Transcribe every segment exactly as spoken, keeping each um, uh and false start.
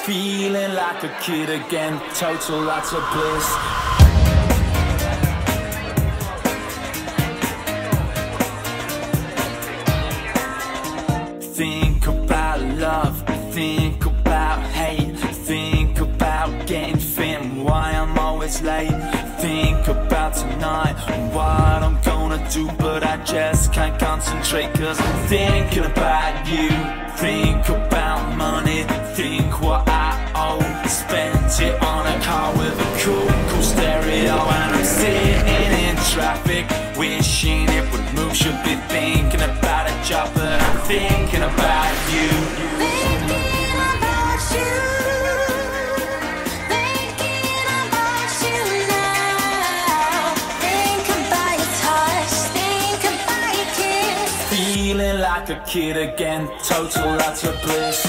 feeling like a kid again, total lots of bliss. Think about love, think about hate, think about getting fit and why I'm always late. Think about tonight and what I'm gonna do, but I just can't concentrate cause I'm thinking about you. Think about money, think what I owe, spent it on a car with a cool, cool stereo. And I'm sitting in traffic, wishing it would move. Should be thinking about a job, but I'm thinking about you. Thinking about you, thinking about you now. Think about your touch, think about your kiss. Feeling like a kid again, total lots of bliss.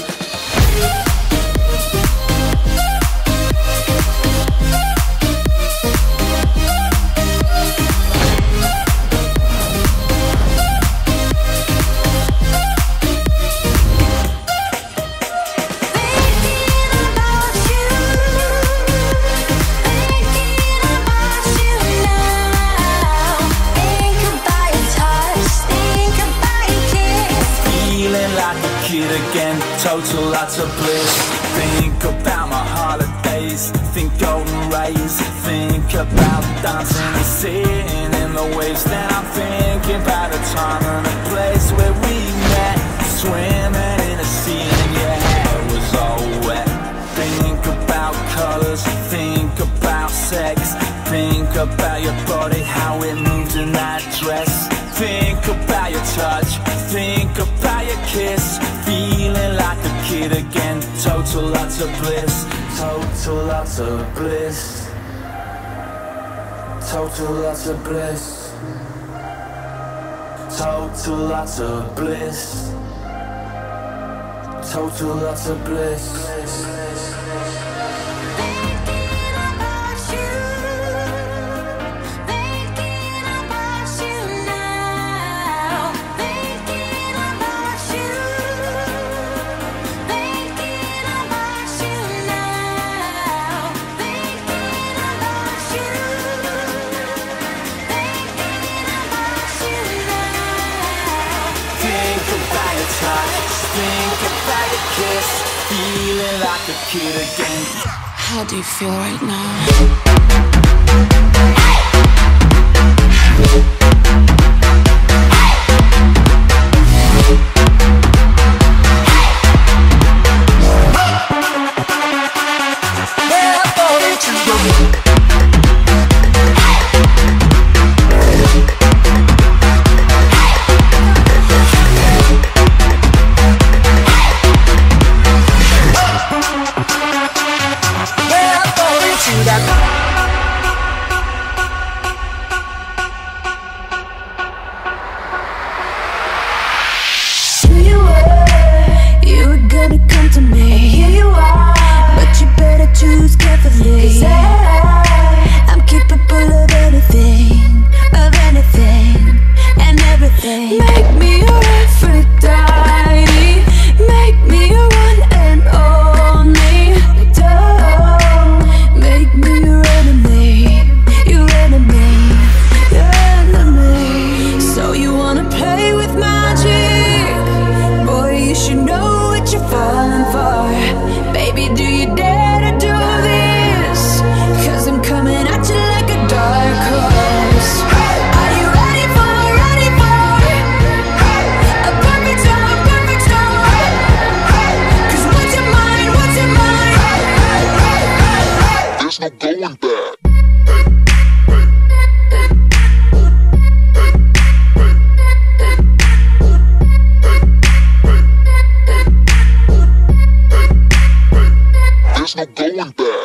Again, total lots of bliss. Think about my holidays, think golden rays, think about dancing and sitting in the waves. Then I'm thinking about a time and a place where we met, swimming in a sea and your hair was all wet. Think about colors, think about sex, think about your body, how it moved in that dress. Think about your touch, think about your kiss. Feeling like a kid again, total lots of bliss. Total lots of bliss. Total lots of bliss. Total lots of bliss. Total lots of bliss. Think about your kiss, feeling like a kid again. How do you feel right now? Going back. There's no going back.